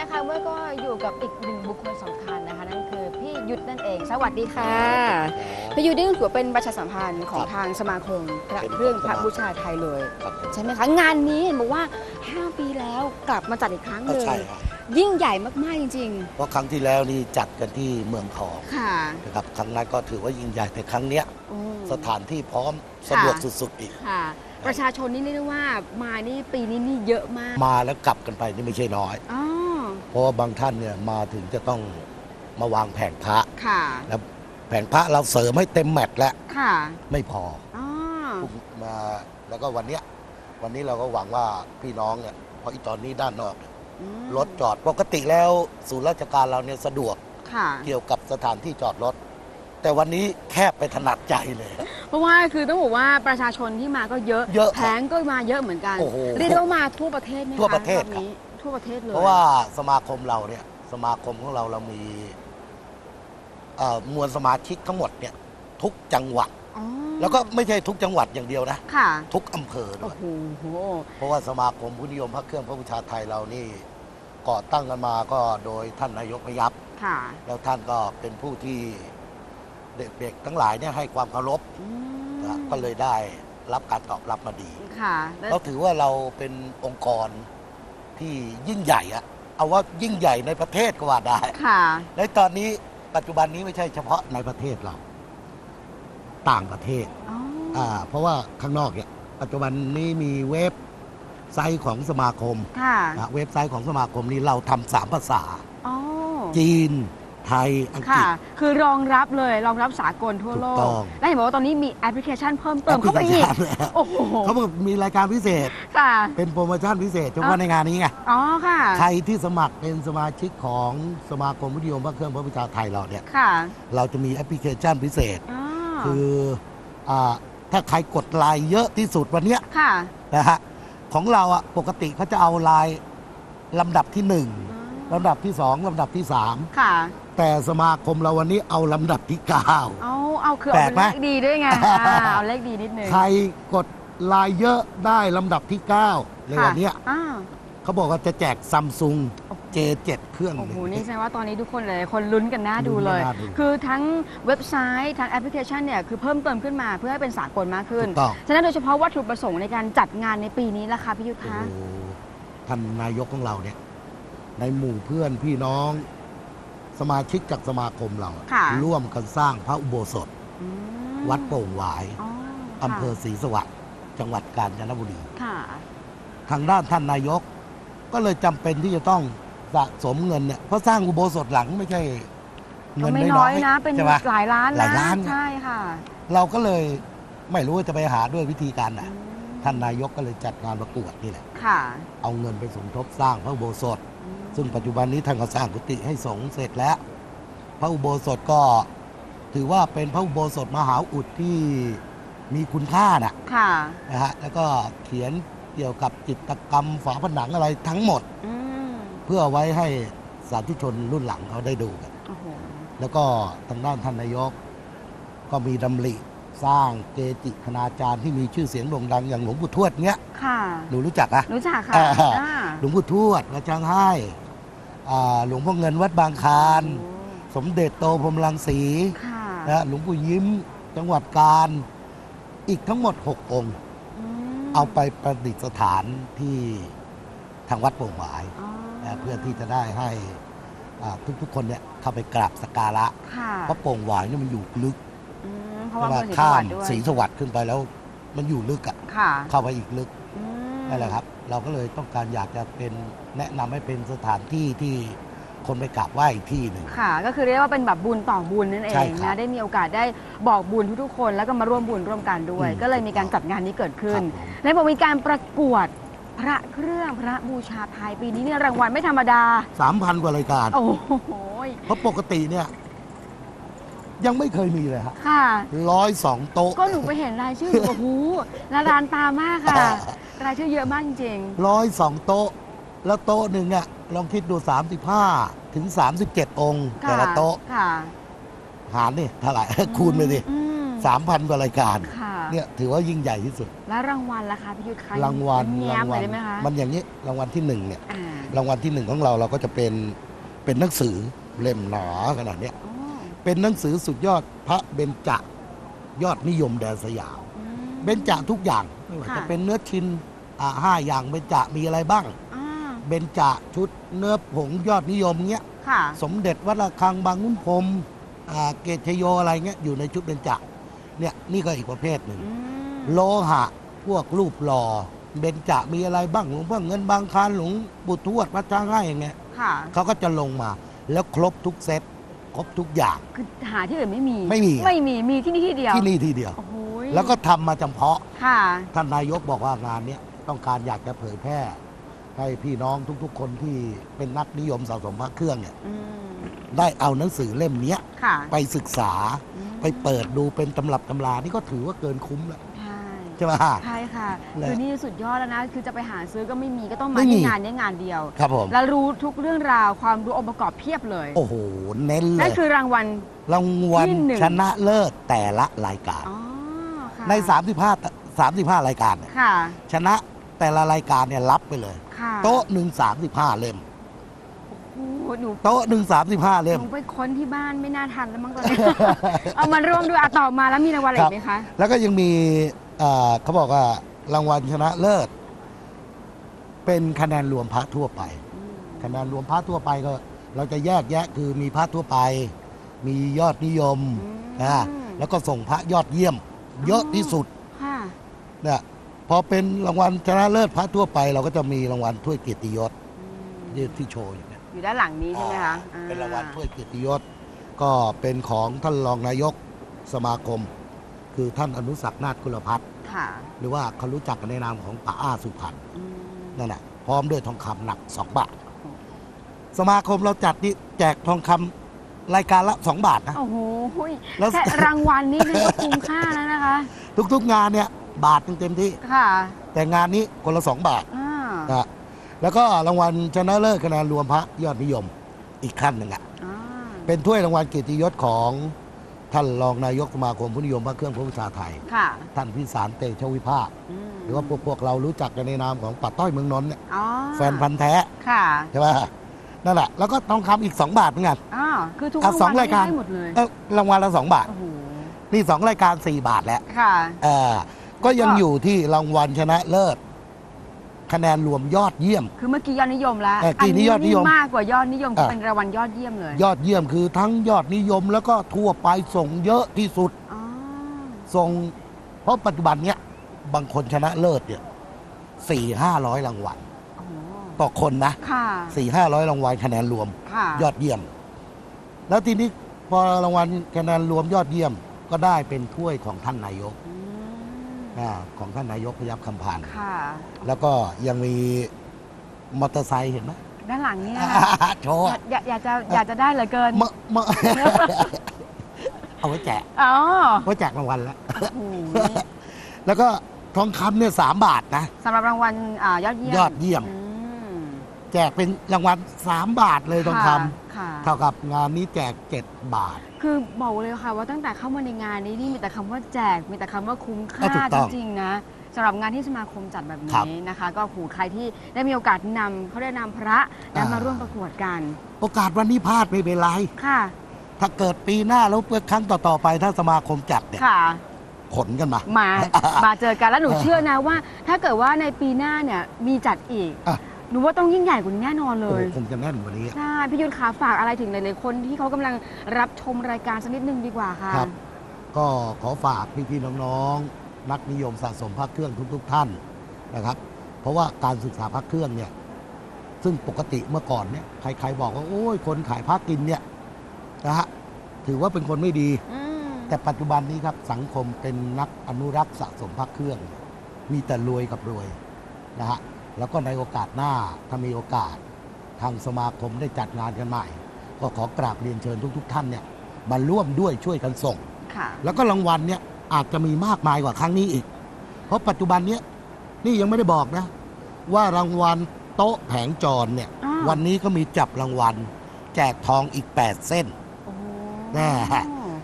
นะคะเมื่อก็อยู่กับอีกหนึ่งบุคคลสำคัญนะคะนั่นคือพี่ยุทธนั่นเองสวัสดีค่ะพี่ยุทธนี่ถือว่าเป็นประชาสัมพันธ์ของทางสมาคมพระเครื่องพระบูชาไทยเลยใช่ไหมคะงานนี้เห็นบอกว่า5 ปีแล้วกลับมาจัดอีกครั้งเลยยิ่งใหญ่มากๆจริงๆเพราะครั้งที่แล้วนี่จัดกันที่เมืองทองนะครับครั้งนั้นก็ถือว่ายิ่งใหญ่แต่ครั้งเนี้ยสถานที่พร้อมสะดวกสุดๆอีกประชาชนนี่เรียกได้ว่ามานี่ปีนี้นี่เยอะมากมาแล้วกลับกันไปนี่ไม่ใช่น้อยเพราะว่าบางท่านเนี่ยมาถึงจะต้องมาวางแผงพระแล้วแผงพระเราเสริมให้เต็มแมตช์แล้วไม่พอมาแล้วก็วันนี้เราก็หวังว่าพี่น้องเนี่ยเพราะอีตอนนี้ด้านนอกรถจอดปกติแล้วศูนย์ราชการเราเนี่ยสะดวกเกี่ยวกับสถานที่จอดรถแต่วันนี้แคบไปถนัดใจเลยเพราะว่าคือต้องบอกว่าประชาชนที่มาก็เยอะแผงก็มาเยอะเหมือนกันเรียกว่ามาทั่วประเทศไหมคะทั่วประเทศนี้ทั่วประเทศเลยเพราะว่าสมาคมเราเนี่ยสมาคมของเรามีมวลสมาชิกทั้งหมดเนี่ยทุกจังหวัดแล้วก็ไม่ใช่ทุกจังหวัดอย่างเดียวนะทุกอำเภอด้วยเพราะว่าสมาคมผู้นิยมพระเครื่องพระบูชาไทยเรานี่ก่อตั้งกันมาก็โดยท่านนายกพยัพแล้วท่านก็เป็นผู้ที่เด็กๆทั้งหลายเนี่ยให้ความเคารพก็เลยได้รับการตอบรับมาดีเราถือว่าเราเป็นองค์กรที่ยิ่งใหญ่อะเอาว่ายิ่งใหญ่ในประเทศก็ว่าได้ในตอนนี้ปัจจุบันนี้ไม่ใช่เฉพาะในประเทศเราต่างประเทศเพราะว่าข้างนอกเนี่ยปัจจุบันนี้มีเว็บไซต์ของสมาคมเว็บไซต์ของสมาคมนี้เราทำ3 ภาษาจีนไทยอังกฤษคือรองรับสากลทั่วโลกและเห็นบอกว่าตอนนี้มีแอปพลิเคชันเพิ่มเติมเข้าไปอีกโอ้โหเขาบอกมีรายการพิเศษเป็นโปรโมชั่นพิเศษเฉพาะในงานนี้ไงใครที่สมัครเป็นสมาชิกของสมาคมวิทยุพระเครื่องพระบูชาไทยเราเนี่ยเราจะมีแอปพลิเคชันพิเศษคือถ้าใครกดไลน์เยอะที่สุดวันนี้นะฮะของเราอ่ะปกติเขาจะเอาไลน์ลำดับที่1ลำดับที่2ลำดับที่3แต่สมาคมเราวันนี้เอาลำดับที่9 เอาคือเอาเลขดีด้วยไงเอาเลขดีนิดนึงใครกดไลน์เยอะได้ลำดับที่9ในวันนี้เขาบอกว่าจะแจกซัมซุง J7 เครื่องโอ้โหนี่แสดงว่าตอนนี้ทุกคนเลยคนลุ้นกันน่าดูเลยคือทั้งเว็บไซต์ทั้งแอปพลิเคชันเนี่ยคือเพิ่มเติมขึ้นมาเพื่อให้เป็นสากลมากขึ้นฉะนั้นโดยเฉพาะวัตถุประสงค์ในการจัดงานในปีนี้ล่ะคะพี่ยุทธคะท่านนายกของเราเนี่ยในหมู่เพื่อนพี่น้องสมาชิกจากสมาคมเราร่วมกันสร้างพระอุโบสถวัดโป่งหวายอำเภอศรีสวัสดิ์จังหวัดกาญจนบุรีทางด้านท่านนายกก็เลยจำเป็นที่จะต้องสะสมเงินเนี่ยเพราะสร้างอุโบสถหลังไม่ใช่เงินน้อยนะเป็นหลายล้านใช่ค่ะเราก็เลยไม่รู้ว่าจะไปหาด้วยวิธีการไหนท่านนายกก็เลยจัดงานประกวดนี่แหละเอาเงินไปสมทบสร้างพระอุโบสถซึ่งปัจจุบันนี้ท่านก็สร้างกุฏิให้สงฆ์เสร็จแล้วพระอุโบสถก็ถือว่าเป็นพระอุโบสถมหาอุดที่มีคุณค่านะฮะแล้วก็เขียนเกี่ยวกับจิตรกรรมฝาผนังอะไรทั้งหมดเพื่อไว้ให้สาธุชนรุ่นหลังเขาได้ดูกันแล้วก็ทางด้านท่านนายกก็มีดำริสร้างเกจิคณาจารย์ที่มีชื่อเสียงโด่งดังอย่างหลวงปู่ทวดเงี้ยหนูรู้จักอะรู้จักค่ะหลวงปู่ทวดวัดช้างให้หลวงพ่อเงินวัดบางคลานสมเด็จโตพรหมรังสีนะหลวงปู่ยิ้มจังหวัดกาญอีกทั้งหมด6 องค์เอาไปประดิษฐานที่ทางวัดโป่งหวายเพื่อที่จะได้ให้ทุกๆคนเนี่ยเข้าไปกราบสักการะเพราะโป่งหวายนี่มันอยู่ลึกเพราะว่าข้ามศรีสวัสดิ์ขึ้นไปแล้วมันอยู่ลึกอ่ะเข้าไปอีกลึกนั่นแหละครับเราก็เลยต้องการอยากจะเป็นแนะนำให้เป็นสถานที่ที่คนไปกราบไหว้อีกที่หนึ่งค่ะก็คือเรียกว่าเป็นแบบบุญต่อบุญนั่นเองนะได้มีโอกาสได้บอกบุญทุกๆคนแล้วก็มาร่วมบุญร่วมกันด้วยก็เลยมีการจัดงานนี้เกิดขึ้นในบอกมีการประกวดพระเครื่องพระบูชาไทยปีนี้เนี่ยรางวัลไม่ธรรมดา 3,000 กว่ารายการโอ้โหเพราะปกติเนี่ยยังไม่เคยมีเลยครับ102 โต๊ะก็หนูไปเห็นรายชื่อโอ้โหละลานตามากค่ะรายชื่อเยอะมากจริงๆ102 โต๊ะแล้วโต๊ะหนึ่งเนี่ยลองคิดดู35 ถึง 37 องค์แต่ละโต๊ะหารนี่เท่าไหร่ คูณไปดิ3,000 กว่ารายการเนี่ยถือว่ายิ่งใหญ่ที่สุดแล้วรางวัลล่ะคะพี่ยุทธคะรางวัลได้ไหมคะมันอย่างนี้รางวัลที่1เนี่ยรางวัลที่1ของเราก็จะเป็นหนังสือเล่มหนาขนาดนี้เป็นหนังสือสุดยอดพระเบญจยอดนิยมแดนสยามเบญจทุกอย่างไม่ว่าจะเป็นเนื้อชิน5 อย่างเบญจมีอะไรบ้างเบญจชุดเนื้อผงยอดนิยมเงี้ยสมเด็จวัดระฆังบางขุนพรหมเกตชโยอะไรเงี้ยอยู่ในชุดเบญจเนี่ยนี่ก็อีกประเภทหนึ่งโลหะพวกรูปหล่อเบญจมีอะไรบ้างหลวงพ่อเงินบางคลานหลวงปู่ทวดวัดช้างให้อย่างเงี้ยเขาก็จะลงมาแล้วครบทุกเซตครบทุกอย่างคือหาที่อื่นไม่มีมีที่นี่ที่เดียวที่นี่ที่เดียวแล้วก็ทำมาจำเพาะท่านนายกบอกว่างานนี้ต้องการอยากจะเผยแพร่ให้พี่น้องทุกๆคนที่เป็นนักนิยมสะสมพระเครื่องเนี่ยได้เอาหนังสือเล่มนี้ไปศึกษาไปเปิดดูเป็นตำรับตำรานี่ก็ถือว่าเกินคุ้มแล้วใช่ไหมใช่ค่ะคือนี่สุดยอดแล้วนะคือจะไปหาซื้อก็ไม่มีก็ต้องมาที่งานนี้งานเดียวครับผมแล้วรู้ทุกเรื่องราวความรู้องค์ประกอบเพียบเลยโอ้โหเน้นเลยนั่นคือรางวัลชนะเลิศแต่ละรายการใน35รายการเนี่ยชนะแต่ละรายการเนี่ยรับไปเลยโต๊ะ1 35 เล่มโต๊ะ1 35 เล่มหนูไปค้นที่บ้านไม่น่าทันแล้วมั้งตอนนี้ เอามาร่วมด้วยต่อมาแล้วมีรางวัลอะไรไหมคะแล้วก็ยังมีเขาบอกว่ารางวัลชนะเลิศเป็นคะแนนรวมพระทั่วไปคะแนนรวมพระทั่วไปก็เราจะแยกแยะคือมีพระทั่วไปมียอดนิยมแล้วก็ส่งพระยอดเยี่ยมเยอะที่สุดเนี่ยพอเป็นรางวัลชนะเลิศพระทั่วไปเราก็จะมีรางวัลถ้วยเกียรติยศที่โชว์อยู่ด้านหลังนี้ใช่ไหมคะเป็นรางวัลถ้วยเกียรติยศก็เป็นของท่านรองนายกสมาคมคือท่านอนุศักดิ์นาถกุลพัฒน์หรือว่าเขารู้จักกันในนามของป๋าอ้าสุพรรณนั่นแหละพร้อมด้วยทองคำหนัก2 บาทสมาคมเราจัดนี่แจกทองคำรายการละ2 บาทนะโอ้โหแค่รางวัลนี่ก็คุ้มค่าแล้วนะคะทุกๆงานเนี่ยบาทเต็มที่แต่งานนี้คนละ2 บาทนะแล้วก็รางวัลชนะเลิศคะแนนรวมพระยอดนิยมอีกขั้นหนึ่งเป็นถ้วยรางวัลเกียรติยศของท่านรองนายกสมาคมผู้นิยมพระเครื่องพระบูชาไทยท่านพิสารเตชะวิภาคหรือว่าพวกเรารู้จักกันในนามของป๋าต้อยเมืองนนท์เนี่ยแฟนพันธ์แท้ใช่ไหมนั่นแหละแล้วก็ทองคำอีก2 บาทเหมือนกันคือทุกรายการหมดเลยรางวัลละ2 บาทนี่2 รายการ4 บาทแล้วก็ยังอยู่ที่รางวัลชนะเลิศคะแนนรวมยอดเยี่ยมคือเมื่อกี้ยอดนิยมแล้วอันนี้ยอดนิยมมากกว่ายอดนิยมเป็นรางวัลยอดเยี่ยมเลยยอดเยี่ยมคือทั้งยอดนิยมแล้วก็ทั่วไปส่งเยอะที่สุดส่งเพราะปัจจุบันเนี้ยบางคนชนะเลิศเนี่ย400-500 รางวัลต่อคนนะ400-500 รางวัลคะแนนรวมยอดเยี่ยมแล้วทีนี้พอรางวัลคะแนนรวมยอดเยี่ยมก็ได้เป็นถ้วยของท่านนายกของท่านนายกพยัคฆ์คำพานแล้วก็ยังมีมอเตอร์ไซค์เห็นไหมด้านหลังนี่โชว์อยากจะได้เหลือเกินเอาไว้แจกไว้แจกรางวัลแล้วก็ทองคำเนี่ย3 บาทนะสำหรับรางวัลยอดเยี่ยมแจกเป็นรางวัล3 บาทเลยทองคำเท่ากับงานนี้แจก7 บาทคือบอกเลยค่ะว่าตั้งแต่เข้ามาในงานนี้นี่มีแต่คำว่าแจกมีแต่คำว่าคุ้มค่าจริงๆนะสำหรับงานที่สมาคมจัดแบบนี้นะคะก็ใครที่ได้มีโอกาสเขาได้นำพระมาร่วมประกวดกันโอกาสวันนี้พลาดไม่เป็นไรถ้าเกิดปีหน้าแล้วเพื่อครั้งต่อไปถ้าสมาคมจัดเนี่ยขนกันมาเจอกันแล้วหนูเชื่อนะว่าถ้าเกิดว่าในปีหน้าเนี่ยมีจัดอีกหนูว่าต้องยิ่งใหญ่กว่านี้แน่นอนเลยคงจะแน่นกว่านี้ใช่พี่ยุทธขาฝากอะไรถึงหลายๆคนที่เขากำลังรับชมรายการสักนิดนึงดีกว่าค่ะครับก็ขอฝากพี่ๆน้องๆนักนิยมสะสมพระเครื่องทุกท่านนะครับเพราะว่าการศึกษาพระเครื่องเนี่ยซึ่งปกติเมื่อก่อนเนี่ยใครๆบอกว่าโอ้ยคนขายพระกินเนี่ยนะฮะถือว่าเป็นคนไม่ดีแต่ปัจจุบันนี้ครับสังคมเป็นนักอนุรักษ์สะสมพระเครื่องมีแต่รวยกับรวยนะฮะแล้วก็ในโอกาสหน้าถ้ามีโอกาสทางสมาคมได้จัดงานกันใหม่ก็ขอกราบเรียนเชิญทุกท่านเนี่ยมาร่วมด้วยช่วยกันส่งแล้วก็รางวัลเนี่ยอาจจะมีมากมายกว่าครั้งนี้อีกเพราะปัจจุบันนี้นี่ยังไม่ได้บอกนะว่ารางวัลโต๊ะแผงจรเนี่ยวันนี้ก็มีจับรางวัลแจกทองอีก8 เส้นแน่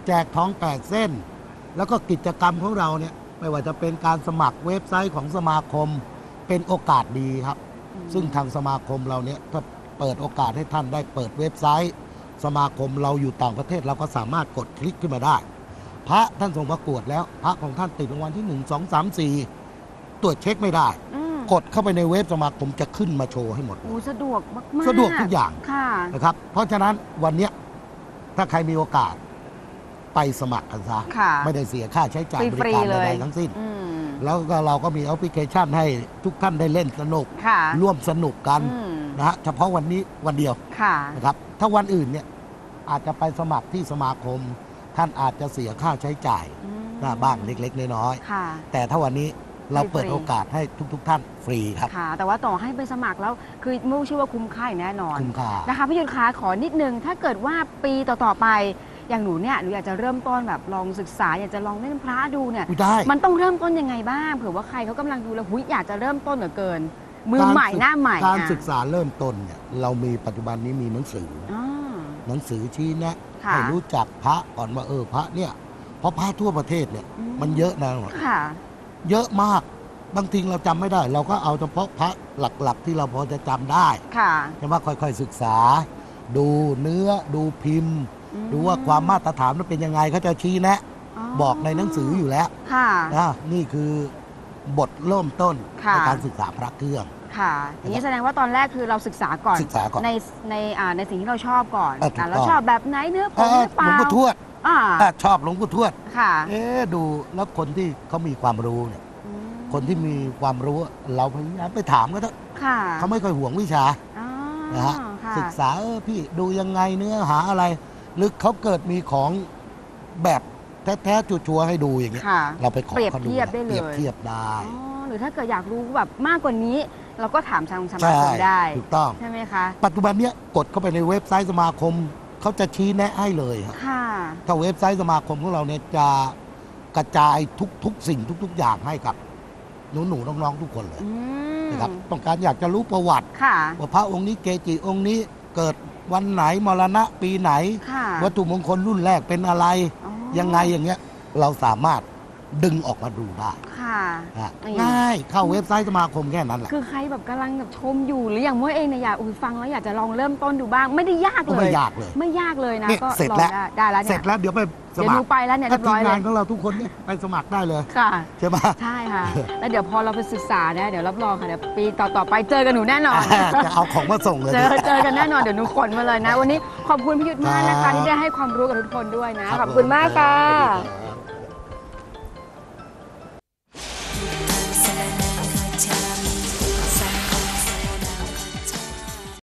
แจกทอง8เส้น แล้วก็กิจกรรมของเราเนี่ยไม่ว่าจะเป็นการสมัครเว็บไซต์ของสมาคมเป็นโอกาสดีครับซึ่งทางสมาคมเราเนี่ยถ้าเปิดโอกาสให้ท่านได้เปิดเว็บไซต์ สมาคมเราอยู่ต่างประเทศเราก็สามารถกดคลิกขึ้นมาได้พระท่านส่งประกวดแล้วพระของท่านติดรางวัลที่1 2 3 4ตรวจเช็คไม่ได้กดเข้าไปในเว็บสมาคมจะขึ้นมาโชว์ให้หมดสะดวกมากๆสะดวกทุกอย่างนะครับเพราะฉะนั้นวันนี้ถ้าใครมีโอกาสไปสมัครกันซะไม่ได้เสียค่าใช้จ่ายบริการใดๆทั้งสิ้นแล้วก็เราก็มีแอปพลิเคชันให้ทุกท่านได้เล่นสนุกร่วมสนุกกันนะฮะเฉพาะวันนี้วันเดียวนะครับถ้าวันอื่นเนี่ยอาจจะไปสมัครที่สมาคมท่านอาจจะเสียค่าใช้จ่ายบ้างเล็กๆน้อยๆแต่ถ้าวันนี้เราเปิดโอกาสให้ทุกท่านฟรีครับแต่ว่าต่อให้ไปสมัครแล้วคือมุ่งชื่อว่าคุ้มค่าแน่นอนคุ้มค่านะคะพี่ยุทธคะขอนิดนึงถ้าเกิดว่าปีต่อๆไปอย่างหนูเนี่ยหนูอยากจะเริ่มต้นแบบลองศึกษาอยากจะลองเล่นพระดูเนี่ยมันต้องเริ่มต้นยังไงบ้างเผื่อว่าใครเขากำลังดูแล้วอยากจะเริ่มต้นเหลือเกินมือใหม่หน้าใหม่การศึกษาเริ่มต้นเนี่ยเรามีปัจจุบันนี้มีหนังสือชี้แนะให้รู้จักพระก่อนว่าพระเนี่ยเพราะพระทั่วประเทศเนี่ยมันเยอะนะเยอะมากบางทีเราจำไม่ได้เราก็เอาเฉพาะพระหลักๆที่เราพอจะจำได้ใช่ไหมค่อยๆศึกษาดูเนื้อดูพิมพ์ดูว่าความมาตรฐานมันเป็นยังไงเขาจะชี้แนะบอกในหนังสืออยู่แล้วนี่คือบทเริ่มต้นในการศึกษาพระเครื่องอย่างนี้แสดงว่าตอนแรกคือเราศึกษาก่อนในสิ่งที่เราชอบก่อนเราชอบแบบไหนเนื้อผมหรือเปล่าหลวงปู่ทวดชอบหลวงปู่ทวดดูแล้วคนที่เขามีความรู้เนี่ยคนที่มีความรู้เราพยายามไปถามก็เถอะเขาไม่ค่อยห่วงวิชานะฮะศึกษาพี่ดูยังไงเนื้อหาอะไรหรือเขาเกิดมีของแบบแท้ๆชัวร์ๆให้ดูอย่างเงี้ยเราไปขอเขาดูเปรียบเทียบได้หรือถ้าเกิดอยากรู้แบบมากกว่านี้เราก็ถามทางสมาคมได้ถูกต้องใช่ไหมคะปัจจุบันเนี้ยกดเข้าไปในเว็บไซต์สมาคมเขาจะชี้แนะให้เลยครับถ้าเว็บไซต์สมาคมของเราเนี่ยจะกระจายทุกสิ่งทุกอย่างให้กับหนูน้องๆทุกคนเลยนะครับต้องการอยากจะรู้ประวัติว่าพระองค์นี้เกจิองค์นี้เกิดวันไหนมรณะปีไหนวัตถุมงคลรุ่นแรกเป็นอะไรยังไงอย่างเงี้ยเราสามารถดึงออกมาดูได้ง่ายเข้าเว็บไซต์สมาคมแค่นั้นแหละคือใครแบบกำลังแบบชมอยู่หรืออย่างเมื่อเองเนี่ยอยากฟังแล้วอยากจะลองเริ่มต้นดูบ้างไม่ได้ยากเลยไม่ยากเลยนะก็เสร็จแล้วได้แล้วเสร็จแล้วเดี๋ยวไปสมัครไปแล้วเนี่ยเรียบร้อยเลยงานของเราทุกคนเนี่ยไปสมัครได้เลยใช่ไหมใช่ค่ะแล้วเดี๋ยวพอเราไปศึกษาเนี่ยเดี๋ยวรับรองค่ะเดี๋ยวปีต่อไปเจอกันหนูแน่นอนจะเอาของมาส่งเลยเจอกันแน่นอนเดี๋ยวหนูขนมาเลยนะวันนี้ขอบคุณพี่ยุทธมากนะคะที่ได้ให้ความรู้กับทุกคนด้วยนะขอบคุณมากค่ะ